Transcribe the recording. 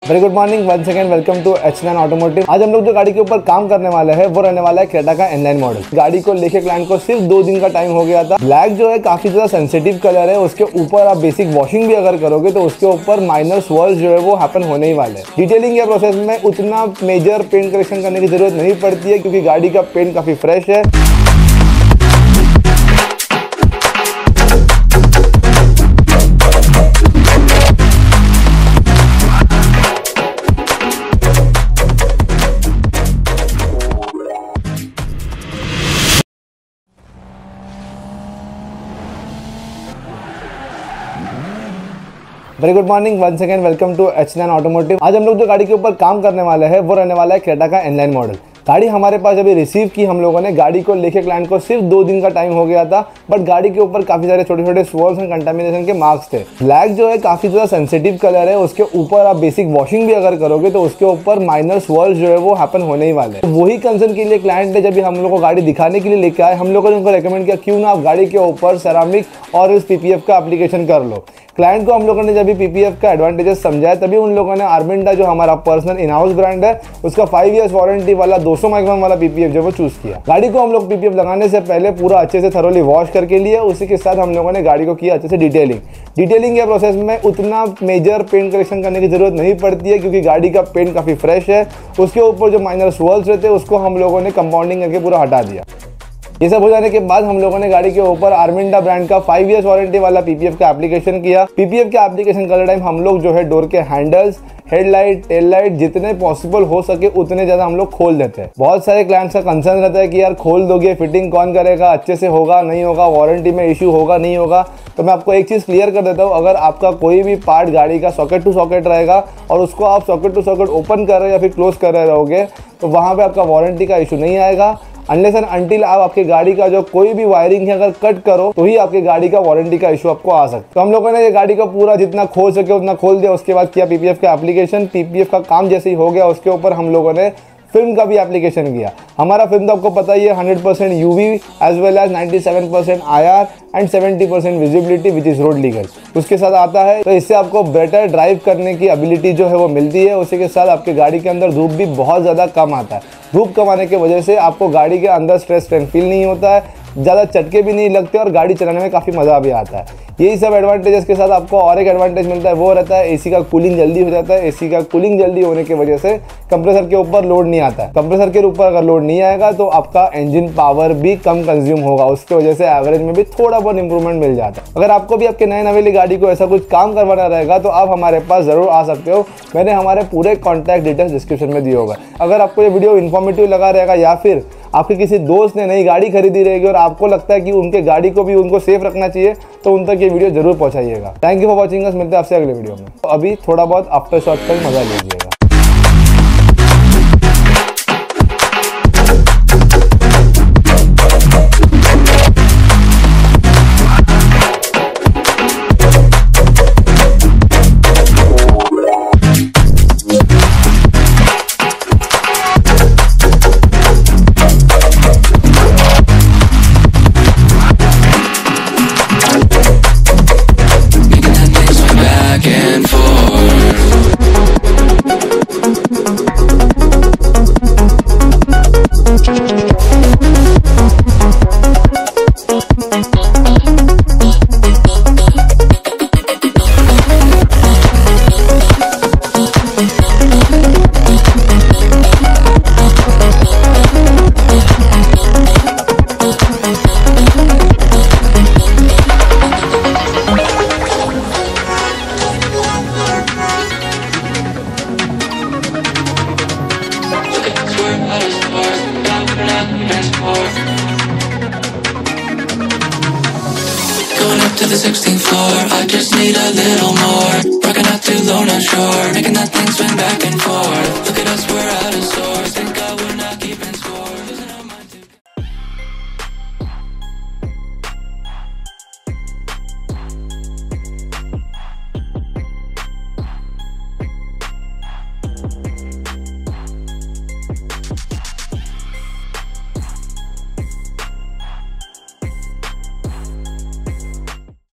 Very good morning, once again welcome to H9 automotive. आज हम लोग जो गाड़ी के ऊपर काम करने वाले हैं वो रहने वाला है क्रेटा का N9 मॉडल। गाड़ी को लेके क्लाइंट को सिर्फ 2 दिन का टाइम हो गया था। ब्लैक जो है काफी ज्यादा सेंसिटिव कलर है, उसके ऊपर आप बेसिक वॉशिंग भी अगर करोगे तो उसके ऊपर माइनर स्वर्ल्स जो है वो हैपन होने ही वाले हैं। डिटेलिंग के प्रोसेस में उतना मेजर पेंट करेक्शन करने की जरूरत नहीं पड़ती है क्योंकि गाड़ी का पेंट काफी फ्रेश है। Very good morning, once again welcome to H9 automotive. आज हम लोग जो गाड़ी के ऊपर काम करने वाले हैं वो रहने वाला है क्रेटा का N9 मॉडल। गाड़ी हमारे पास अभी रिसीव की हम लोगों ने। गाड़ी को लेके क्लाइंट को सिर्फ 2 दिन का टाइम हो गया था, बट गाड़ी के ऊपर काफी सारे छोटे छोटे स्वर्ल्स एंड कंटामिनेशन के मार्क्स थे। ब्लैक जो है काफी ज्यादा सेंसिटिव कलर है, उसके ऊपर आप बेसिक वॉशिंग भी अगर करोगे तो उसके ऊपर माइनर स्वर्ल्स जो है वो हैपन होने ही वाले हैं। वही कंसर्न के लिए क्लाइंट ने जब हम लोग को गाड़ी दिखाने के लिए लेके आए, हम लोगों ने उनको रेकमेंड किया क्यों ना आप गाड़ी के ऊपर सेरामिक और इस PPF का एप्लीकेशन कर लो। क्लाइंट को हम लोगों ने जब PPF का एडवांटेजेस समझाया तभी उन लोगों ने आर्मिंडा जो हमारा पर्सनल इन हाउस ब्रांड है उसका 5 इयर्स वारंटी वाला 200 माइक्रोन वाला PPF जो वो चूज किया। गाड़ी को हम लोग PPF लगाने से पहले पूरा अच्छे से थरोली वॉश करके लिए, उसी के साथ हम लोगों ने गाड़ी को किया अच्छे से डिटेलिंग के प्रोसेस में उतना मेजर पेंट करेक्शन करने की जरूरत नहीं पड़ती है क्योंकि गाड़ी का पेंट काफी फ्रेश है। उसके ऊपर जो माइनर स्वर्ल्स रहते हैं उसको हम लोगों ने कंपाउंडिंग करके पूरा हटा दिया। ये सब हो जाने के बाद हम लोगों ने गाड़ी के ऊपर आर्मिंडा ब्रांड का 5 इयर्स वारंटी वाला PPF का एप्लीकेशन किया। PPF का एप्लीकेशन करते टाइम हम लोग जो है डोर के हैंडल्स, हेडलाइट, टेल लाइट जितने पॉसिबल हो सके उतने ज्यादा हम लोग खोल देते हैं। बहुत सारे क्लाइंट्स का कंसर्न रहता है कि यार खोल दोगे, फिटिंग कौन करेगा, अच्छे से होगा नहीं होगा, वारंटी में इश्यू होगा नहीं होगा। तो मैं आपको एक चीज क्लियर कर देता हूँ, अगर आपका कोई भी पार्ट गाड़ी का सॉकेट टू सॉकेट रहेगा और उसको आप सॉकेट टू सॉकेट ओपन कर रहे या फिर क्लोज कर रहे रहोगे तो वहां पे आपका वारंटी का इशू नहीं आएगा। अनलेस एंड अनटिल आप आपकी गाड़ी का जो कोई भी वायरिंग है अगर कट करो तो ही आपकी गाड़ी का वारंटी का इशू आपको आ सकता है। तो हम लोगों ने ये गाड़ी का पूरा जितना खोल सके उतना खोल दिया। उसके बाद किया PPF का एप्लीकेशन। PPF का काम जैसे ही हो गया उसके ऊपर हम लोगों ने फिल्म का भी एप्लीकेशन किया। हमारा फिल्म तो आपको पता ही है 100% UV as well as 97% IR and 70% visibility which is road legal उसके साथ आता है। तो इससे आपको बेटर ड्राइव करने की एबिलिटी जो है वो मिलती है। उसी के साथ आपके गाड़ी के अंदर धूप भी बहुत ज़्यादा कम आता है। धूप कम आने की वजह से आपको गाड़ी के अंदर स्ट्रेस फील नहीं होता है, ज़्यादा चटके भी नहीं लगते और गाड़ी चलाने में काफ़ी मज़ा भी आता है। यही सब एडवांटेजेस के साथ आपको और एक एडवांटेज मिलता है, वो रहता है AC का कूलिंग जल्दी हो जाता है। AC का कूलिंग जल्दी होने की वजह से कंप्रेसर के ऊपर लोड नहीं आता है। कंप्रेसर के ऊपर अगर लोड नहीं आएगा तो आपका इंजन पावर भी कम कंज्यूम होगा, उसकी वजह से एवरेज में भी थोड़ा बहुत इंप्रूवमेंट मिल जाता है। अगर आपको भी आपके नए नवेली गाड़ी को ऐसा कुछ काम करवाना रहेगा तो आप हमारे पास ज़रूर आ सकते हो। मैंने हमारे पूरे कॉन्टैक्ट डिटेल्स डिस्क्रिप्शन में दिए होगा। अगर आपको ये वीडियो इन्फॉर्मेटिव लगा रहेगा या फिर आपके किसी दोस्त ने नई गाड़ी खरीदी रहेगी और आपको लगता है कि उनके गाड़ी को भी उनको सेफ रखना चाहिए तो उन तक ये वीडियो जरूर पहुंचाइएगा। Thank you for watching us. मिलते हैं आपसे अगले वीडियो में। तो अभी थोड़ा बहुत आफ्टर शॉट का मजा लीजिएगा। Going up to the 16th floor, I just need a little more. Rocking out too low, not sure, making that thing swing back and forth.